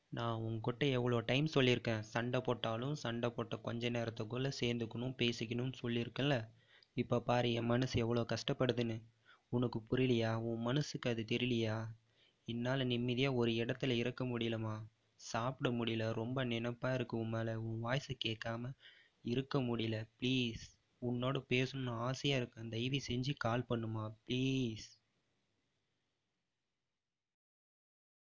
நான் உன்கிட்ட எவ்வளோ டைம் சொல்லியிருக்கேன், சண்டை போட்டாலும் சண்டை போட்ட கொஞ்ச நேரத்துக்குள்ளே சேர்ந்துக்கணும் பேசிக்கணும்னு சொல்லியிருக்கேன்ல. இப்போ பாரு என் மனசு எவ்வளோ கஷ்டப்படுதுன்னு. உனக்கு புரியலையா? உன் மனசுக்கு அது தெரியலையா? என்னால் நிம்மதியாக ஒரு இடத்துல இருக்க முடியலம்மா. சாப்பிட முடியல, ரொம்ப நினைப்பாக இருக்கு உன் மேலே. உன் வாய்ஸை கேட்காம இருக்க முடியல. ப்ளீஸ், உன்னோட பேசணும்னு ஆசையாக இருக்கேன். தயவு செஞ்சு கால் பண்ணுமா ப்ளீஸ்.